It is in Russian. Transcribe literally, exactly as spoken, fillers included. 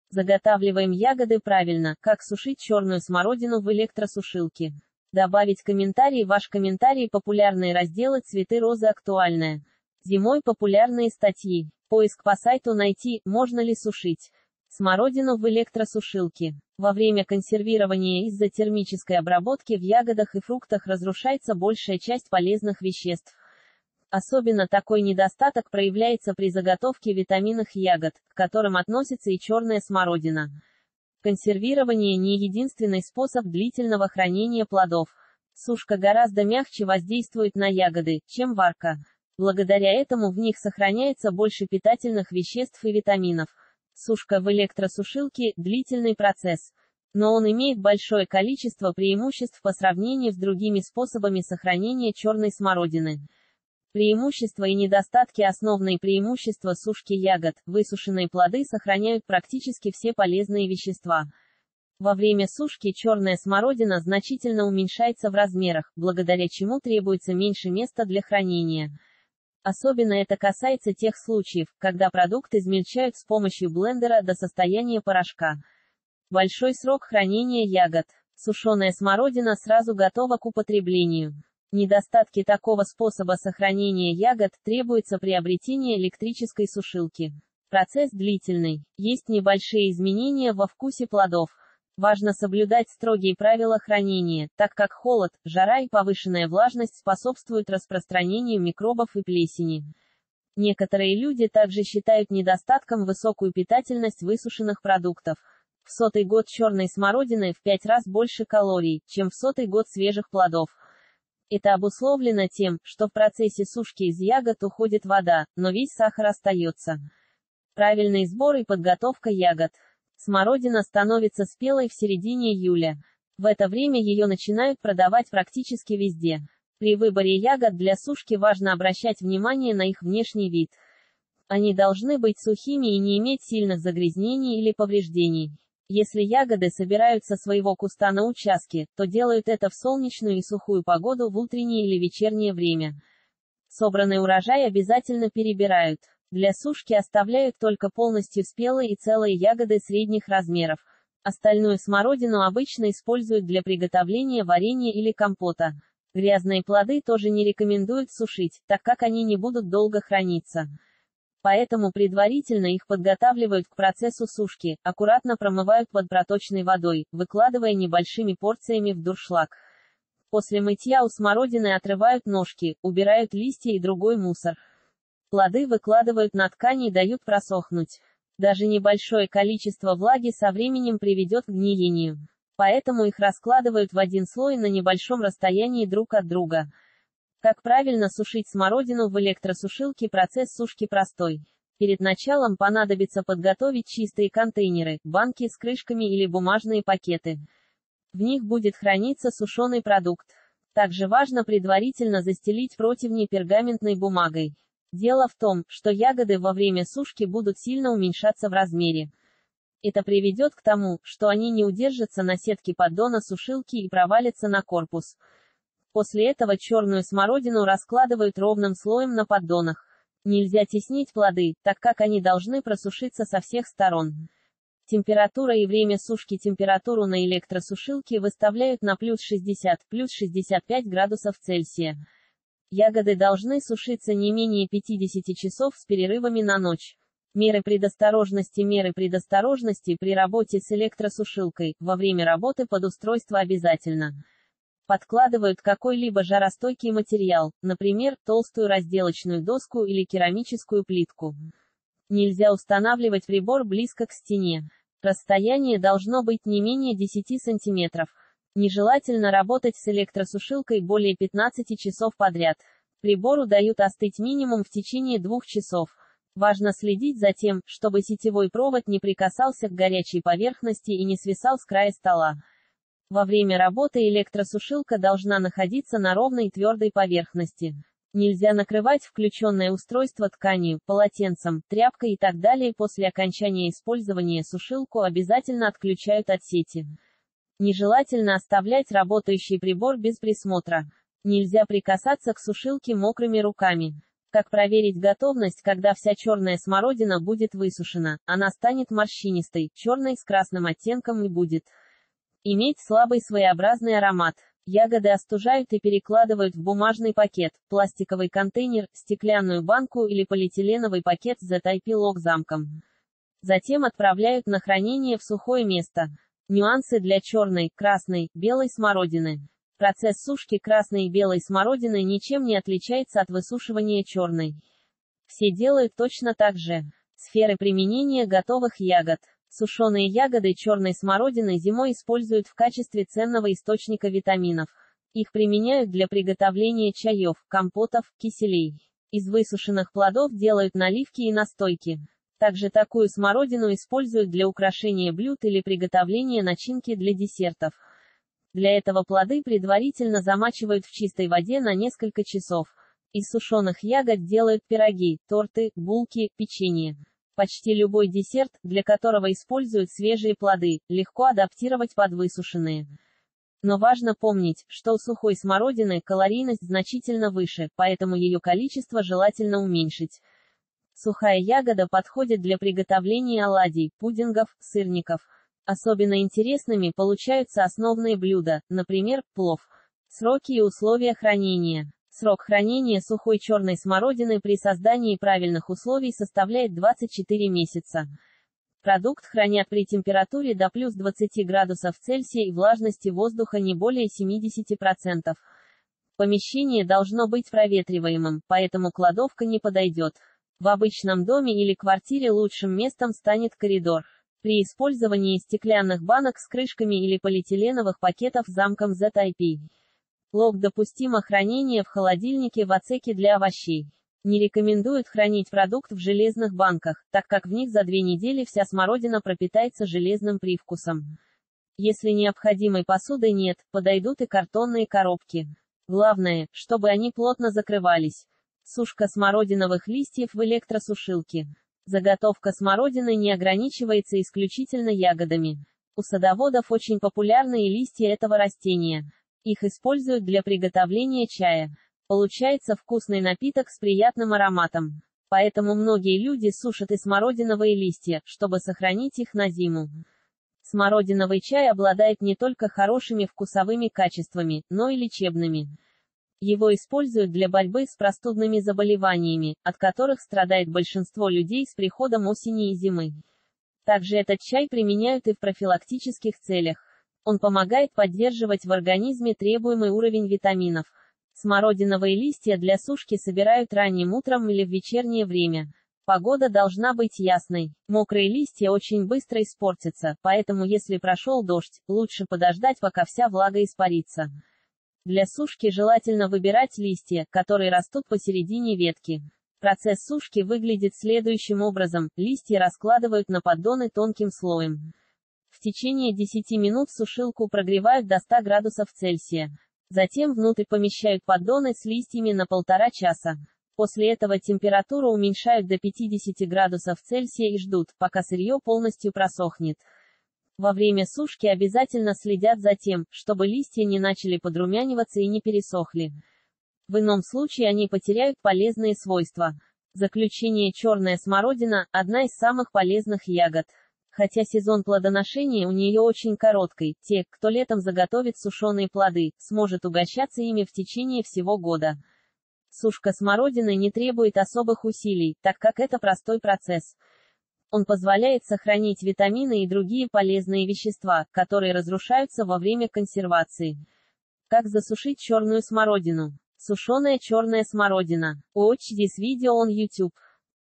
Заготавливаем ягоды правильно. Как сушить черную смородину в электросушилке? Добавить комментарий. Ваш комментарий. Популярные разделы. Цветы розы. Актуальное. Зимой популярные статьи. Поиск по сайту. Найти. Можно ли сушить смородину в электросушилке? Во время консервирования из-за термической обработки в ягодах и фруктах разрушается большая часть полезных веществ. Особенно такой недостаток проявляется при заготовке витаминных ягод, к которым относится и черная смородина. Консервирование не единственный способ длительного хранения плодов. Сушка гораздо мягче воздействует на ягоды, чем варка. Благодаря этому в них сохраняется больше питательных веществ и витаминов. Сушка в электросушилке – длительный процесс. Но он имеет большое количество преимуществ по сравнению с другими способами сохранения черной смородины. Преимущества и недостатки. Основные преимущества сушки ягод. Высушенные плоды сохраняют практически все полезные вещества. Во время сушки черная смородина значительно уменьшается в размерах, благодаря чему требуется меньше места для хранения. Особенно это касается тех случаев, когда продукт измельчают с помощью блендера до состояния порошка. Большой срок хранения ягод. Сушеная смородина сразу готова к употреблению. Недостатки такого способа сохранения ягод. Требуется приобретение электрической сушилки. Процесс длительный. Есть небольшие изменения во вкусе плодов. Важно соблюдать строгие правила хранения, так как холод, жара и повышенная влажность способствуют распространению микробов и плесени. Некоторые люди также считают недостатком высокую питательность высушенных продуктов. В сотый год черной смородины в пять раз больше калорий, чем в сотый год свежих плодов. Это обусловлено тем, что в процессе сушки из ягод уходит вода, но весь сахар остается. Правильный сбор и подготовка ягод. Смородина становится спелой в середине июля. В это время ее начинают продавать практически везде. При выборе ягод для сушки важно обращать внимание на их внешний вид. Они должны быть сухими и не иметь сильных загрязнений или повреждений. Если ягоды собирают со своего куста на участке, то делают это в солнечную и сухую погоду в утреннее или вечернее время. Собранный урожай обязательно перебирают. Для сушки оставляют только полностью спелые и целые ягоды средних размеров. Остальную смородину обычно используют для приготовления варенья или компота. Грязные плоды тоже не рекомендуют сушить, так как они не будут долго храниться. Поэтому предварительно их подготавливают к процессу сушки, аккуратно промывают под проточной водой, выкладывая небольшими порциями в дуршлаг. После мытья у смородины отрывают ножки, убирают листья и другой мусор. Плоды выкладывают на ткань и дают просохнуть. Даже небольшое количество влаги со временем приведет к гниению. Поэтому их раскладывают в один слой на небольшом расстоянии друг от друга. Как правильно сушить смородину в электросушилке? Процесс сушки простой. Перед началом понадобится подготовить чистые контейнеры, банки с крышками или бумажные пакеты. В них будет храниться сушеный продукт. Также важно предварительно застелить противни пергаментной бумагой. Дело в том, что ягоды во время сушки будут сильно уменьшаться в размере. Это приведет к тому, что они не удержатся на сетке поддона сушилки и провалятся на корпус. После этого черную смородину раскладывают ровным слоем на поддонах. Нельзя теснить плоды, так как они должны просушиться со всех сторон. Температура и время сушки. Температуру на электросушилке выставляют на плюс шестьдесят, плюс шестьдесят пять градусов Цельсия. Ягоды должны сушиться не менее пятидесяти часов с перерывами на ночь. Меры предосторожности. Меры предосторожности при работе с электросушилкой. Во время работы под устройство обязательно подкладывают какой-либо жаростойкий материал, например, толстую разделочную доску или керамическую плитку. Нельзя устанавливать прибор близко к стене. Расстояние должно быть не менее десяти сантиметров. Нежелательно работать с электросушилкой более пятнадцати часов подряд. Прибору дают остыть минимум в течение двух часов. Важно следить за тем, чтобы сетевой провод не прикасался к горячей поверхности и не свисал с края стола. Во время работы электросушилка должна находиться на ровной и твердой поверхности. Нельзя накрывать включенное устройство тканью, полотенцем, тряпкой и так далее. После окончания использования сушилку обязательно отключают от сети. Нежелательно оставлять работающий прибор без присмотра. Нельзя прикасаться к сушилке мокрыми руками. Как проверить готовность, когда вся черная смородина будет высушена? Она станет морщинистой, черной с красным оттенком и будет иметь слабый своеобразный аромат. Ягоды остужают и перекладывают в бумажный пакет, пластиковый контейнер, стеклянную банку или полиэтиленовый пакет с зет ай пи-лок замком. Затем отправляют на хранение в сухое место. Нюансы для черной, красной, белой смородины. Процесс сушки красной и белой смородины ничем не отличается от высушивания черной. Все делают точно так же. Сферы применения готовых ягод. Сушеные ягоды черной смородины зимой используют в качестве ценного источника витаминов. Их применяют для приготовления чаев, компотов, киселей. Из высушенных плодов делают наливки и настойки. Также такую смородину используют для украшения блюд или приготовления начинки для десертов. Для этого плоды предварительно замачивают в чистой воде на несколько часов. Из сушеных ягод делают пироги, торты, булки, печенье. Почти любой десерт, для которого используют свежие плоды, легко адаптировать под высушенные. Но важно помнить, что у сухой смородины калорийность значительно выше, поэтому ее количество желательно уменьшить. Сухая ягода подходит для приготовления оладий, пудингов, сырников. Особенно интересными получаются основные блюда, например, плов. Сроки и условия хранения. Срок хранения сухой черной смородины при создании правильных условий составляет двадцать четыре месяца. Продукт хранят при температуре до плюс двадцати градусов Цельсия и влажности воздуха не более семидесяти процентов. Помещение должно быть проветриваемым, поэтому кладовка не подойдет. В обычном доме или квартире лучшим местом станет коридор. При использовании стеклянных банок с крышками или полиэтиленовых пакетов с замком зет ай пи. Лог допустимо хранение в холодильнике в отсеке для овощей. Не рекомендуют хранить продукт в железных банках, так как в них за две недели вся смородина пропитается железным привкусом. Если необходимой посуды нет, подойдут и картонные коробки. Главное, чтобы они плотно закрывались. Сушка смородиновых листьев в электросушилке. Заготовка смородины не ограничивается исключительно ягодами. У садоводов очень популярны и листья этого растения. Их используют для приготовления чая. Получается вкусный напиток с приятным ароматом. Поэтому многие люди сушат и смородиновые листья, чтобы сохранить их на зиму. Смородиновый чай обладает не только хорошими вкусовыми качествами, но и лечебными. Его используют для борьбы с простудными заболеваниями, от которых страдает большинство людей с приходом осени и зимы. Также этот чай применяют и в профилактических целях. Он помогает поддерживать в организме требуемый уровень витаминов. Смородиновые листья для сушки собирают ранним утром или в вечернее время. Погода должна быть ясной. Мокрые листья очень быстро испортятся, поэтому если прошел дождь, лучше подождать, пока вся влага испарится. Для сушки желательно выбирать листья, которые растут посередине ветки. Процесс сушки выглядит следующим образом: листья раскладывают на поддоны тонким слоем. В течение десяти минут сушилку прогревают до ста градусов Цельсия. Затем внутрь помещают поддоны с листьями на полтора часа. После этого температуру уменьшают до пятидесяти градусов Цельсия и ждут, пока сырье полностью просохнет. Во время сушки обязательно следят за тем, чтобы листья не начали подрумяниваться и не пересохли. В ином случае они потеряют полезные свойства. Заключение: черная смородина – одна из самых полезных ягод. Хотя сезон плодоношения у нее очень короткий, те, кто летом заготовит сушеные плоды, сможет угощаться ими в течение всего года. Сушка смородины не требует особых усилий, так как это простой процесс. Он позволяет сохранить витамины и другие полезные вещества, которые разрушаются во время консервации. Как засушить черную смородину? Сушеная черная смородина. Watch this video on YouTube.